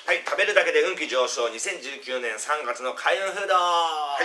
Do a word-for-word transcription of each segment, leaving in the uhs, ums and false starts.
はい、食べるだけで運気上昇にせんじゅうきゅうねんさんがつの開運フード。 はい、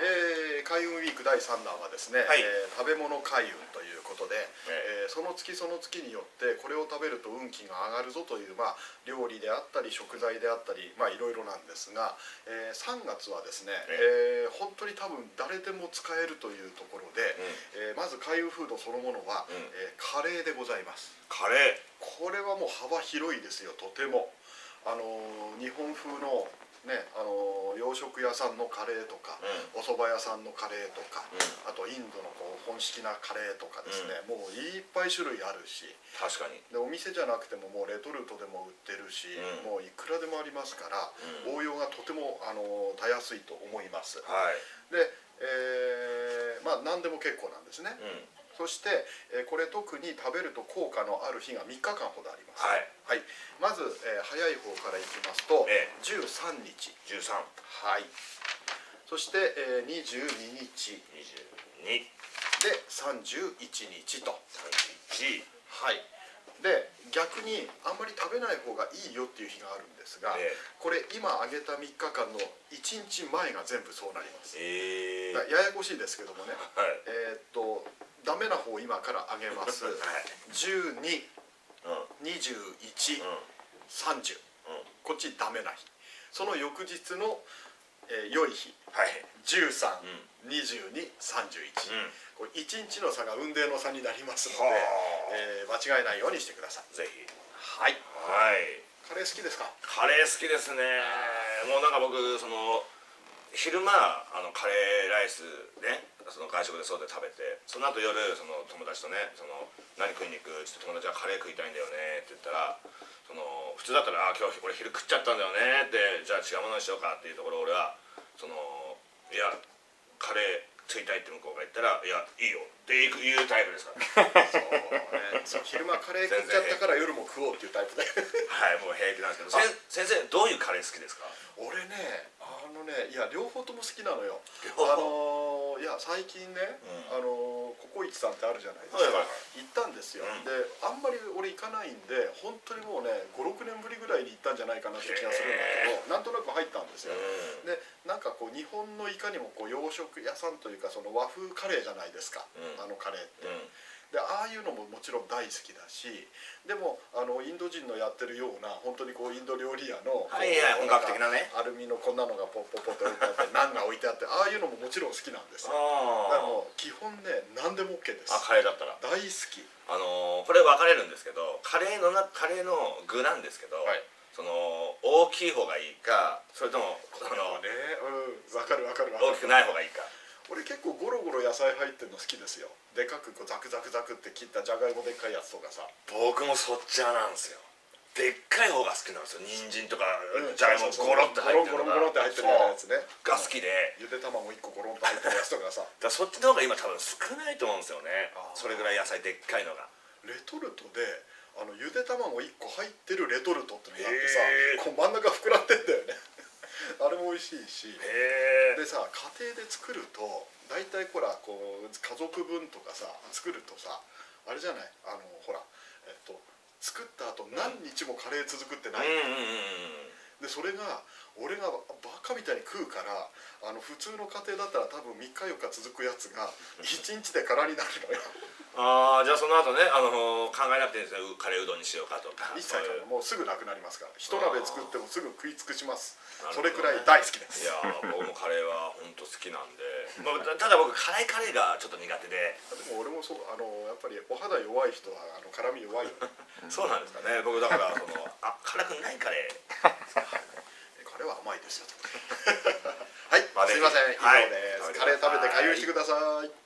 えー、開運ウィークだいさんだんはですね、はい、えー、食べ物開運ということで、えー、その月その月によってこれを食べると運気が上がるぞという、まあ、料理であったり食材であったり、まあいろいろなんですが、えー、さんがつはですね、えー、本当に多分誰でも使えるというところで、うん、えー、まず開運フードそのものは、うん、えー、カレーでございます。 カレー、 これはもう幅広いですよ。とてもあの日本風のね、あの洋食屋さんのカレーとか、うん、お蕎麦屋さんのカレーとか、うん、あとインドのこう本式なカレーとかですね、うん、もういっぱい種類あるし、 確かにでお店じゃなくてももうレトルトでも売ってるし、うん、もういくらでもありますから、うん、応用がとてもあのたやすいと思います。 はい、 で、えー、まあ何でも結構なんですね。うん、そして、えー、これ特に食べると効果のある日がみっかかんほどあります。 はい、 はい、まず、えー、早い方からいきますと、 ええ、 じゅうさんにち、 じゅうさん、 はい、そして、えー、にじゅうににち、 にじゅうにでさんじゅういちにちと、 さんじゅういち、 はい、で逆にあんまり食べない方がいいよっていう日があるんですが、ええ、これ今挙げたみっかかんのいちにちまえが全部そうなります。 えー、 ややこしいですけどもね、 はい、 えー、っとダメな方今から挙げます。はい、じゅうに、にじゅういち、うん、さんじゅう、うん、こっちダメな日。その翌日の、えー、良い日、はい、じゅうさん、うん、にじゅうに、さんじゅういち、うん、これいちにちの差が雲泥の差になりますので、えー、間違えないようにしてください。 ぜひ。 はい、 はい、 カレー好きですか？ カレー好きですね。もうなんか僕その昼間あのカレーライスね、その外食でそうで食べて、その後夜その友達とね、その何食いに行くって友達がカレー食いたいんだよねって言ったら、その普通だったらあ今日俺昼食っちゃったんだよねって、じゃあ違うものにしようかっていうところ、俺はそのいやカレー食いたいって向こうが言ったらいやいいよっていうタイプですからそうね、そう昼間カレー食っちゃったから夜も食おうっていうタイプではい、もう平気なんですけど、先生どういうカレー好きですか？ 俺ね、あのね、いや両方とも好きなのよ。あのー、いや最近ね、うん、あのー、ココイチさんってあるじゃないですか、はいはいはい、行ったんですよ、うん、であんまり俺行かないんで本当にもうねごろくねんぶりぐらいに行ったんじゃないかなって気がするんだけど、なんとなく入ったんですよ、うん、でなんかこう日本のいかにもこう洋食屋さんというかその和風カレーじゃないですか、うん、あのカレーって、うん、でああいうのももちろん大好きだし、でもあのインド人のやってるような本当にこうインド料理屋のはいはい本格的なねアルミのこんなのがポッポッポッと置いてあってナンが置いてあってああいうのももちろん好きなんですよ。だからもう基本ね何でも OK です。 あカレーだったら大好き。 あのー、これ分かれるんですけど、カレーのなカレーの具なんですけど、はい、その大きい方がいいかそれともこのね、うん、分かる分かる分かる。 大きくない方がいいか。 俺結構ゴロゴロ野菜入ってるの好きですよ。でかくこうザクザクザクって切ったじゃがいもでっかいやつとかさ。 僕もそっち派なんですよ。でっかい方が好きなんですよ。人参とかじゃがいもゴロって入ってるのがゴロゴロゴロって入ってるやつねが好きで、 ゆで卵いっこゴロンと入ってるやつとかさだそっちの方が今多分少ないと思うんですよね。それぐらい野菜でっかいのがレトルトであのゆで卵いっこ入ってるレトルトってのがあってさ、こう真ん中膨らんでんだよねあれも美味しいし、でさ家庭で作ると大体ほらこう家族分とかさ作るとさあれじゃない、あのほらえっと作った後何日もカレー続くってない、でそれが俺がバカみたいに食うからあの普通の家庭だったら多分みっかよっか続くやつがいちにちで空になるのよああ、じゃあその後ね、あのー、考えなくていいんですね。カレーうどんにしようかとか一切もうすぐなくなりますから、一鍋作ってもすぐ食い尽くします。それくらい大好きです。 いや僕もカレーは本当好きなんでまあ、ただ僕辛いカレーがちょっと苦手で。 でも俺もそう、あのやっぱりお肌弱い人はあの辛み弱いよねそうなんですかね。僕だからそのあ辛くないカレーカレーは甘いですよはい、すいません、以上です。カレー食べて開運してください。